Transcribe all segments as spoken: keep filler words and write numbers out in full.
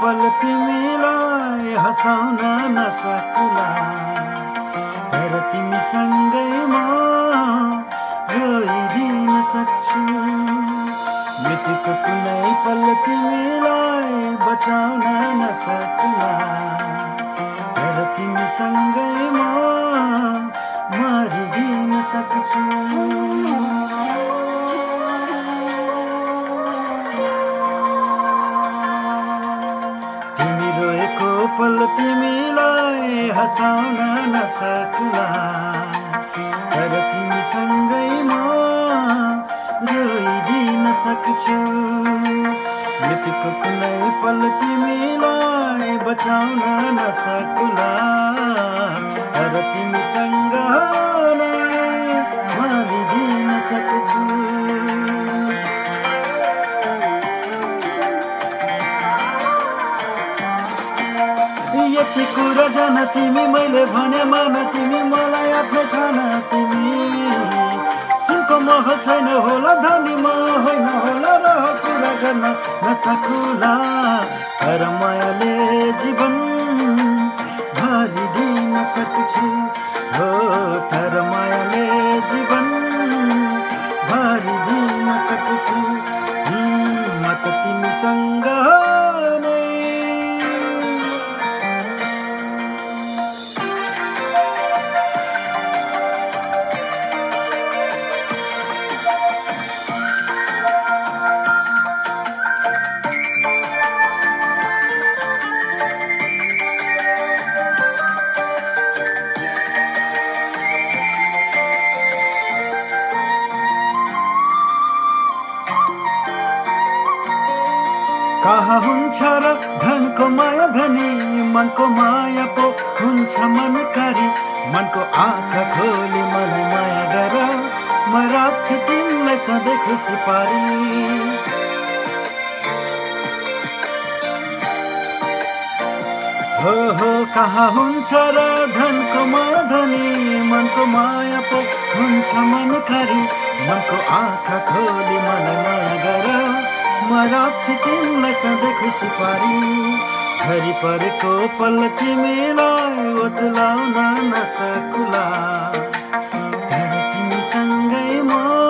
पल तिमीलाई हँसाउन नसकुला, तर तिमीसँगै म रोइदिन सक्छु। मृत्युको कुनै पल तिमीलाई बचाउन नसकुला, तर तिमीसँगै म मरिदिन सक्छु। तिमी रोएको पल तिमीलाई हँसाउन नसकुला, तर तिमीसँगै म रोइदिन सक्छु। मृत्युको कुनै पल तिमीलाई बचाउन नसकुला, तर तिमीसँग नै मरिदिन सक्छु। यति कुरा जान तिमी, मैले भने मान तिमी, मलाई आफ्नो ठान तिमी। सुनको महल छैन होला धनी म होइन होला, र कुरा गर्न नसकुला, तर मायाले जीवन भरिदिन सक्छु। हो तर मायाले जीवन भरिदिन सक्छु। म त तिमीसँग नै कहाँ हुन्छ र धनको माया धनी, मनको माया पो हुन्छ मनकारी। मनको आँखा खोली मलाई माया गर, म राख्छु तिमीलाई सधैँ खुसी पारी। हो हो कहाँ हुन्छ र धनको माया धनी, मनको माया पो हुन्छ मनकारी। मनको आँखा खोली मलाई माया गर, म राख्छु तिमीलाई सधैँ खुसी पारी। झरी परेको पल तिमीलाई ओतलाउन नसकुला, तर तिमीसँगै म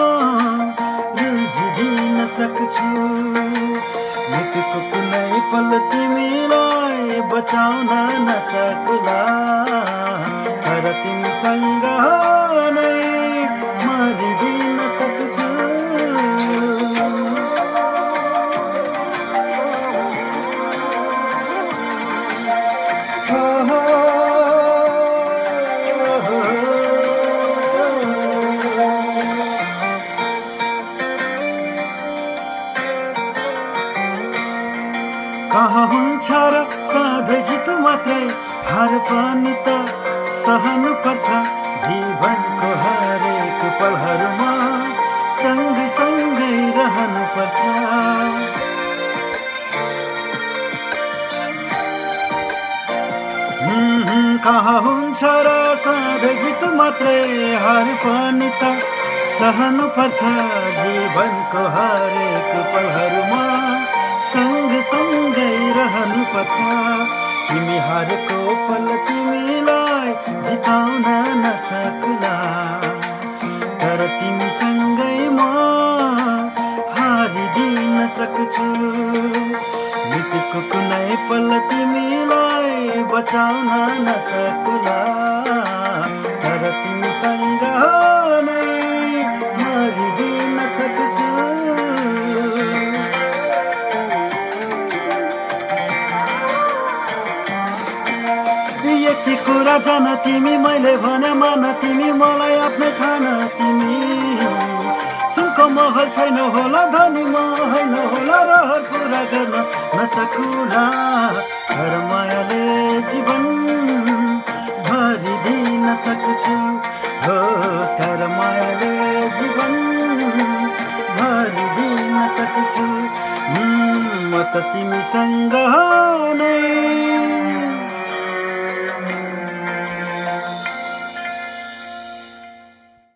रुझिदिन सक्छु। मृत्युको कुनै पल तिमीलाई बचाउन नसकुला, तर तिमीसँग नै मरिदिन सक्छु। कहाँ हुन्छ र सधैँ जित मात्रै, हार पनि त सहनु पर्छ। जीवनको हरेक पलहरूमा सँगै सँगै रहनु पर्छ। कहाँ हुन्छ र सधैँ जित मात्रै, हार पनि त सहनु पर्छ। जीवनको हरेक पलहरूमा सँगै सँगै रहनु पर्छ। तिमी हारेको पल तिमीलाई जिताउन नसकुला, तर तिमीसँगै म हारिदिन सक्छु। मृत्युको कुनै पल तिमीलाई बचाउन नसकुला, तर तिमीसँग नै मरिदिन सक्छु। यति कुरा जान तिमी, मैले भने मान तिमी, मलाई आफ्नो ठान तिमी। सुनको महल छैन होला धनी म होइन होला, र कुरा गर्न नसकुला, तर मायाले जीवन भरिदिन सक्छु। हो तर मायाले जीवन भरिदिन सक्छु। म त तिमीसँग नै